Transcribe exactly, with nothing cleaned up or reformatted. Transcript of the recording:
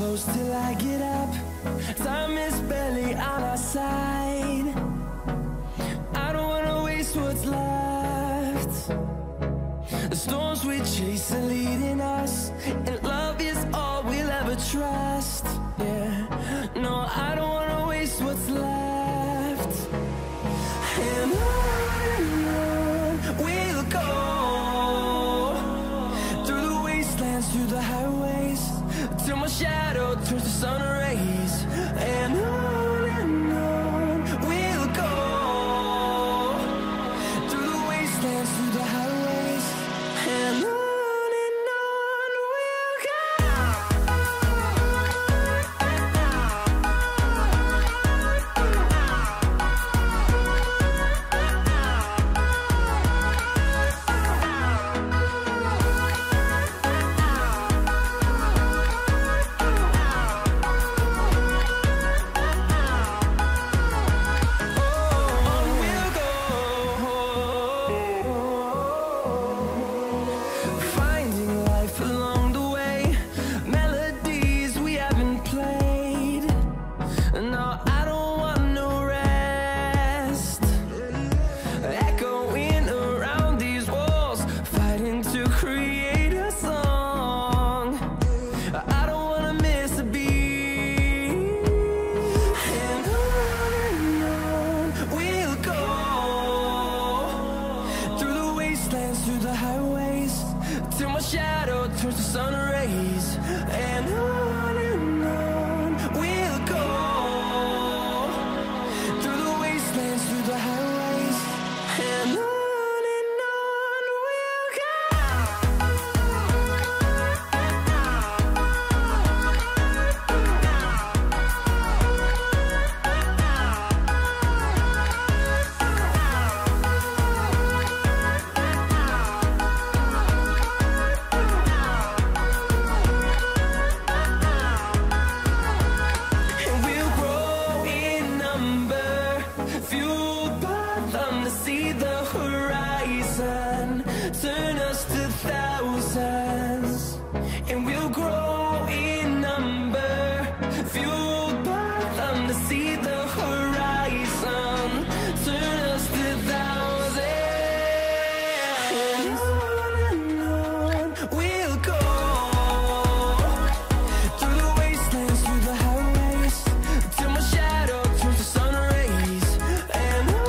close till I get up. Time is barely on our side. I don't wanna waste what's left. The storms we chase are leading us, and love is all we'll ever trust. Yeah, no, I don't wanna waste what's left. And on and on we'll go, through the wastelands, through the highways, till my shadow turns to sun rays. And on and on we'll go, through the wastelands, through the highways, and on. Through the highways, till my shadow turns to sun rays. And on and on we'll go, through the wastelands, through the highways, and on. See the horizon turn us to thousands, and we'll grow in number, fueled by them to see the horizon turn us to thousands. And on and on we'll go, through the wastelands, through the highways, till my shadow turns to sun rays. And on